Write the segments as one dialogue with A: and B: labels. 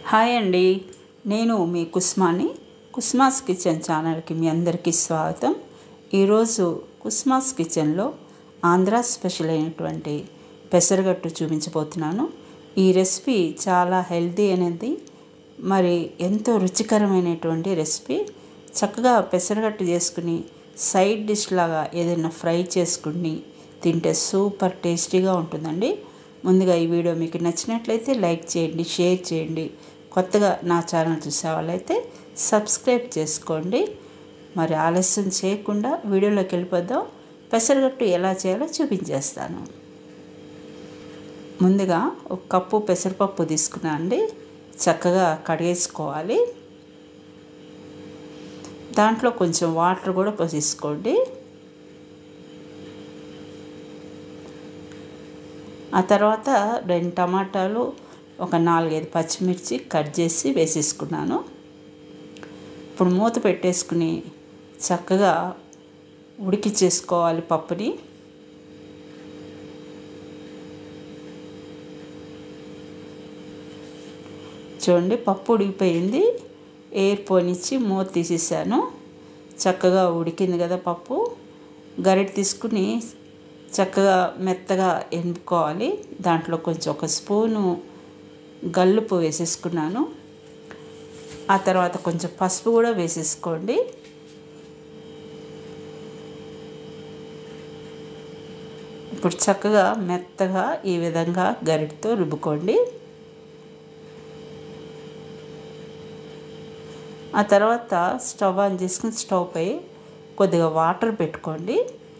A: Hi అండి, నేను మీ Kusmani. కుస్మాస్ kitchen ఛానల్కి మీ అందరికీ స్వాగతం. ఈరోజు కుస్మాస్ కిచెన్లో ఆంధ్ర స్పెషల్ అయినటువంటి పెసరగట్టు చూపించబోతున్నాను. ఈ రెసిపీ చాలా హెల్తీ అనేది మరి ఎంతో రుచికరమైనటువంటి రెసిపీ. చక్కగా పెసరగట్టు చేసుకుని సైడ్ డిష్ లాగా ఏదైనా ఫ్రై చేసుకుని తింటే సూపర్ టేస్టీగా ఉంటుందండి. ముందుగా ఈ వీడియో మీకు నచ్చినట్లయితే లైక్ చేయండి, షేర్ చేయండి. కొత్తగా నా ఛానల్ చూసే వాళ్ళైతే సబ్స్క్రైబ్ చేసుకోండి. మరి ఆలస్యం చేయకుండా వీడియోలోకి వెళ్ళిపోదాం. పెసరగట్టు ఎలా చేయాలో చూపించేస్తాను. ముందుగా ఒక కప్పు పెసరపప్పు తీసుకున్నా అండి. చక్కగా కడిగేసుకోవాలి. దాంట్లో కొంచెం వాటర్ కూడా పోసేసుకోండి. ఆ తర్వాత 2 టమాటాలు, ఒక 4-5 పచ్చిమిర్చి కట్ చేసి వేసేసుకున్నాను. ఇప్పుడు మూత పెట్టేసుకుని చక్కగా ఉడికించేసుకోవాలి పప్పుని. చూడండి, పప్పు ఉడికిపోయింది. ఎయిర్ పోనిచ్చి మూత తీసేసాను. చక్కగా ఉడికింది కదా పప్పు. గరిటె తీసుకుని చక్కగా మెత్తగా ఎనుపుకోవాలి. దాంట్లో కొంచెం ఒక స్పూను గల్లుపు వేసేసుకున్నాను. ఆ తర్వాత కొంచెం పసుపు కూడా వేసేసుకోండి. ఇప్పుడు చక్కగా మెత్తగా ఈ విధంగా గరిటెతో రుబ్బుకోండి. ఆ తర్వాత స్టవ్ ఆన్ చేసుకుని స్టవ్ పై కొద్దిగా వాటర్ పెట్టుకోండి.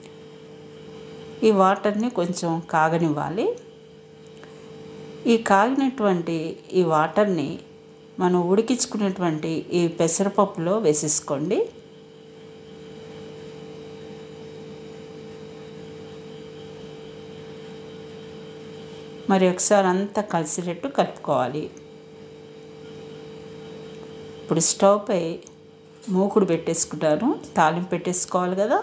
A: ఈ వాటర్ని కొంచెం కాగనివ్వాలి. ఈ కాగినటువంటి ఈ వాటర్ని మనం ఉడికించుకున్నటువంటి ఈ పెసరపప్పులో వేసేసుకోండి. మరి ఒకసారి అంతా కలిసేటట్టు కలుపుకోవాలి. ఇప్పుడు స్టవ్ పై మూకుడు పెట్టేసుకుంటాను. తాలింపు పెట్టేసుకోవాలి కదా.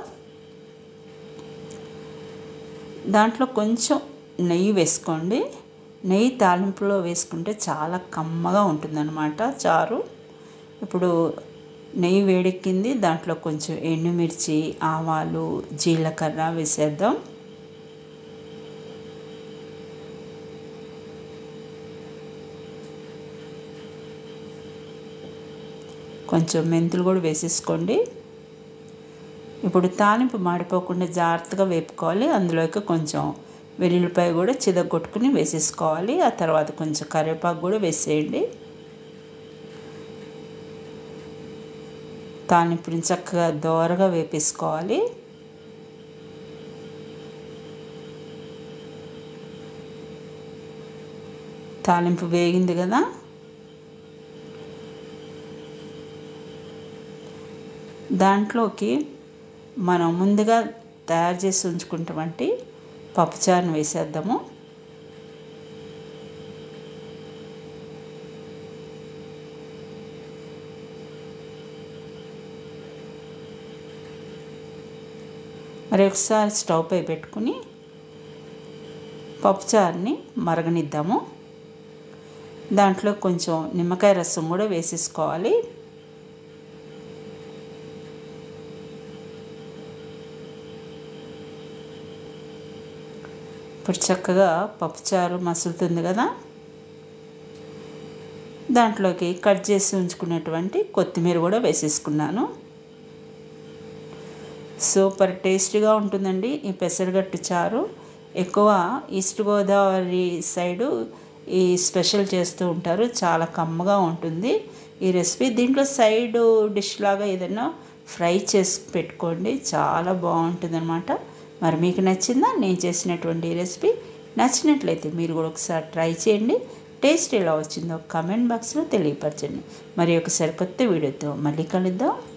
A: దాంట్లో కొంచెం నెయ్యి వేసుకోండి. నెయ్యి తాలింపులో వేసుకుంటే చాలా కమ్మగా ఉంటుందన్నమాట చారు. ఇప్పుడు నెయ్యి వేడెక్కింది. దాంట్లో కొంచెం ఎండుమిర్చి, ఆవాలు, జీలకర్ర వేసేద్దాం. కొంచెం మెంతులు కూడా వేసేసుకోండి. ఇప్పుడు తాలింపు మాడిపోకుండా జాగ్రత్తగా వేపుకోవాలి. అందులోకి కొంచెం వెల్లుల్లిపాయ కూడా చితగొట్టుకుని వేసేసుకోవాలి. ఆ తర్వాత కొంచెం కరివేపాకు కూడా వేసేయండి. తాలింపుని చక్కగా దోరగా వేపేసుకోవాలి. తాలింపు వేగింది కదా. దాంట్లోకి మనం ముందుగా తయారు చేసి ఉంచుకున్నటువంటి పప్పుచారుని వేసేద్దాము. మరి ఒకసారి స్టవ్ పై పెట్టుకుని పప్పుచారుని మరగనిద్దాము. దాంట్లో కొంచెం నిమ్మకాయ రసం కూడా వేసేసుకోవాలి. ఇప్పుడు చక్కగా పప్పుచారు మసులుతుంది కదా. దాంట్లోకి కట్ చేసి ఉంచుకున్నటువంటి కొత్తిమీర కూడా వేసేసుకున్నాను. సూపర్ టేస్టీగా ఉంటుందండి ఈ పెసరగట్టు చారు. ఎక్కువ ఈస్ట్ గోదావరి సైడు ఈ స్పెషల్ చేస్తూ ఉంటారు. చాలా కమ్మగా ఉంటుంది ఈ రెసిపీ. దీంట్లో సైడ్ డిష్ లాగా ఏదైనా ఫ్రై చేసి పెట్టుకోండి, చాలా బాగుంటుంది అన్నమాట. మరి మీకు నచ్చిందా నేను చేసినటువంటి రెసిపీ? నచ్చినట్లయితే మీరు కూడా ఒకసారి ట్రై చేయండి. టేస్ట్ ఎలా వచ్చిందో కామెంట్ బాక్స్లో తెలియపరచండి. మరి ఒకసారి కొత్త వీడియోతో మళ్ళీ కలుద్దాం.